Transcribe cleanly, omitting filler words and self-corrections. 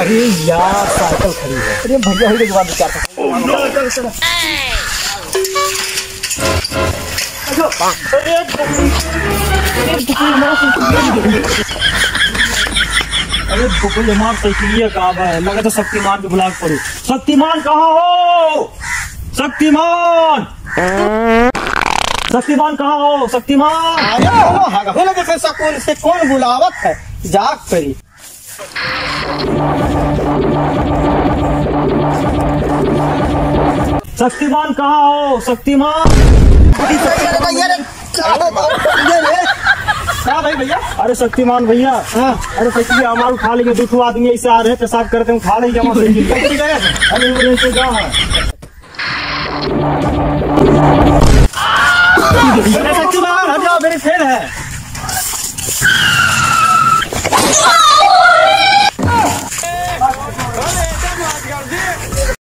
अरे यार साइकिल खड़ी है। अरे भैया होने के बाद विचार अरे भूपेंद्र मार साइकिल कहाँ है? लगा तो शक्तिमान को बुला के पड़ो। शक्तिमान कहाँ हो? शक्तिमान शक्तिमान कहाँ हो? शक्तिमान सकून से कौन बुलावत है? जाग करी शक्तिमान कहाँ हो? शक्तिमान क्या भाई भैया? अरे शक्तिमान भैया, अरे साइकिल हमारे उठा लेंगे। 2 आदमी ऐसे आ रहे हैं, पेशाब करते हैं, उठा लेंगे हमारे। अरे